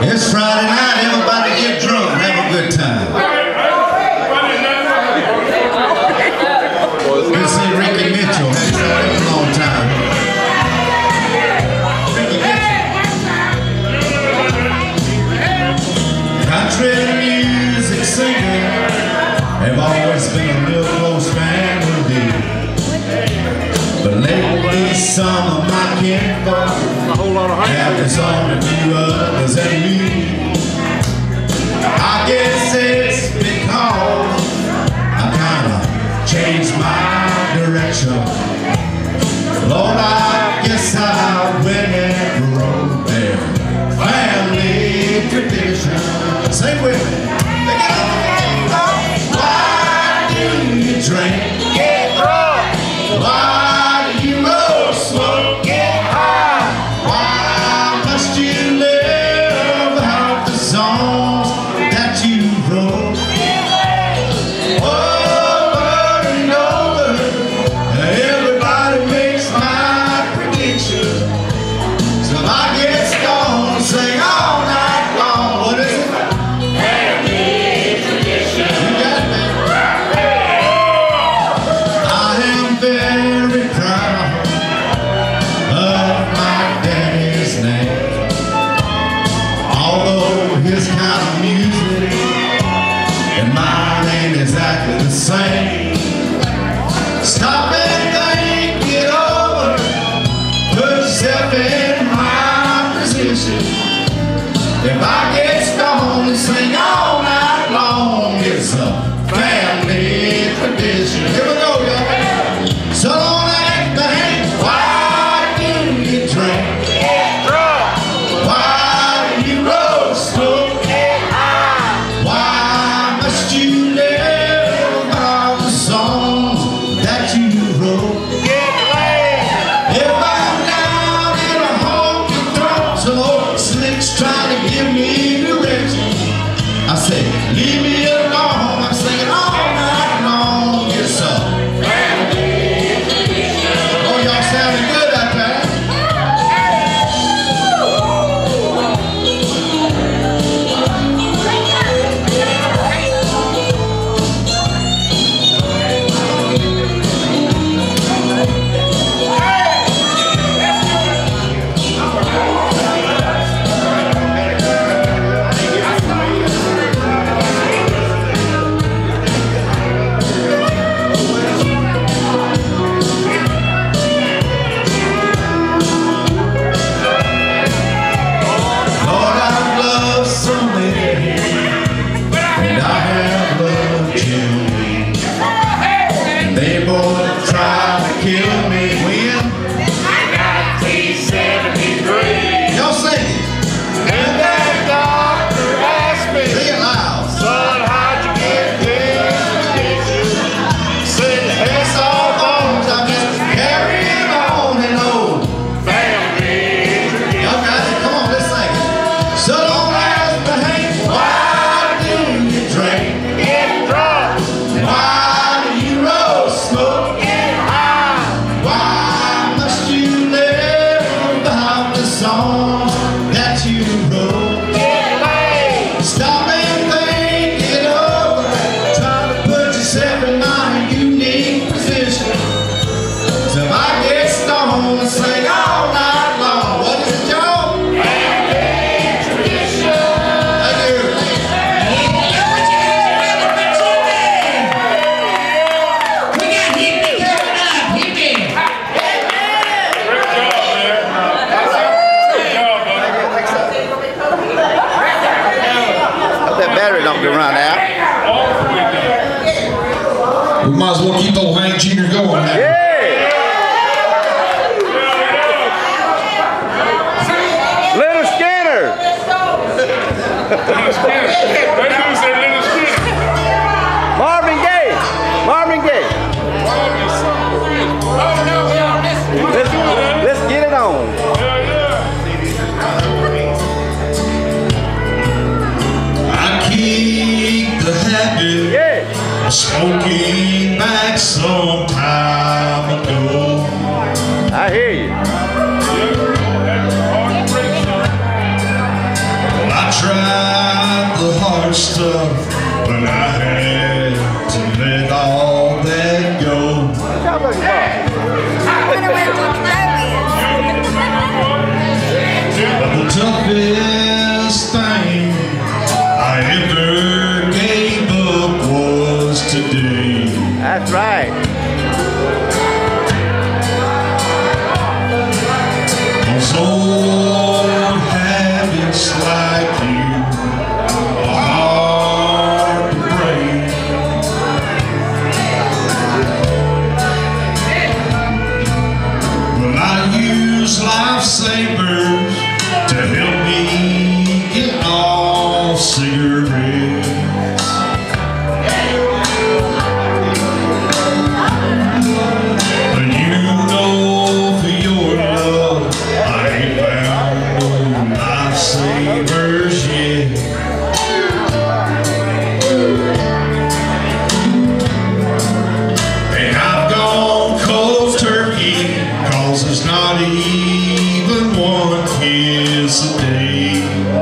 It's Friday night, everybody get drunk, have a good time. Good to see Ricky Mitchell, haven't seen him in a long time. Ricky Mitchell. Country music singer, have always been a real close family. But lately some of my kinfolk have disowned a few others and me. I guess it's because I kinda changed my direction. Lord, I guess I went and broke their family tradition. Sing with me. Why do you drink? Get drunk. Why do you roll slow? Get high. Why must you live out the songs that you wrote? Over and over, everybody makes my prediction. So I get stoned, sing all night long. What is it? Family tradition. You got me. I am very proud of my daddy's name. Although his kind of music and mine ain't exactly the same. Stop and think it over. Put yourself in my position. If I get stoned and sing all night long, it's a family tradition. Here we go, y'all. So don't act back. Why do you drink? Get drunk. Why do you roll slow? Get high. Why must you live out the songs that you wrote? Get laid. If I'm down in a honky tonk, some old slick's trying to give me direction, I say, leave me alone. I'm singing all night long. Yes, sir. Oh, y'all sounding good out there. Lord, I've loved so many, and I have loved you. They both tried to kill me when 1973. Y'all sing it. And that doctor asked me, sing it loud. Son, how'd you get this condition? Said, it's all bones, I'm just carrying on and on. Family tradition. Y'all got it? Come on, let's sing it. So don't ask me, hey, why do you drink? Get drunk. Why do you roll smoke? Get high. Why must you live out the songs that you wrote? Get laid. Stop and think it over. Try to put yourself in my unique position. So if I get stoned and sing all night long, what is it, y'all? Family tradition. Thank you. We got hippie coming up, hippie. Hope that battery don't go run out. We might as well keep old Hank Jr. going. Yeah. Little Skinner. Marvin Gaye. Marvin Gaye. Let's get it on. I keep the habit Yeah. of smoking back some time ago. I hear you. tried the hard stuff, but I had to let all that go. What y'all looking for? But the toughest thing I ever gave up was today. That's right. 'Cause old habits like you are hard to break. Well, I use lifesavers to help me get off cigarettes. But you know for your love I ain't found no lifesavers yet. And I've gone cold turkey 'cause there's not even one kiss a day.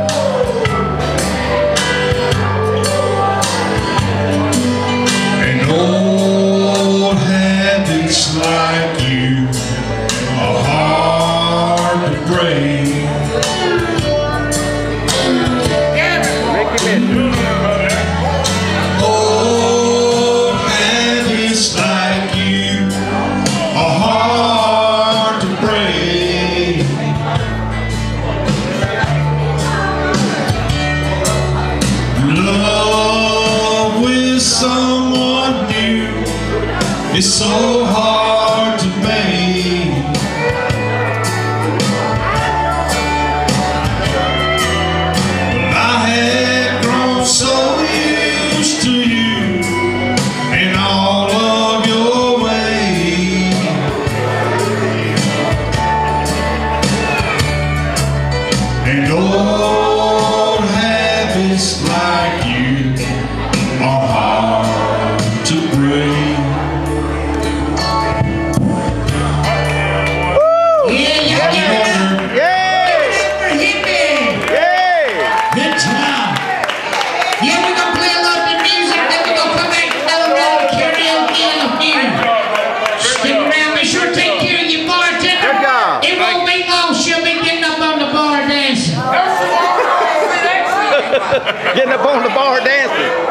And old habits like you are hard to break. Ricky Mitchell. Old habits like you are hard to break. Love with someone new is so hard to make. I had grown so used to you and all of your ways. And old habits like you are hard to break. Yeah, yeah, yeah. Yay! Hippie. Yay! Good time. Yeah, we're gonna play a little bit of music, then we're gonna come back to another round of karaoke in a few. Stick around, be sure to take care of your bartender. Good job. It won't be long, she'll be getting up on the bar dancing. Getting up on the bar dancing.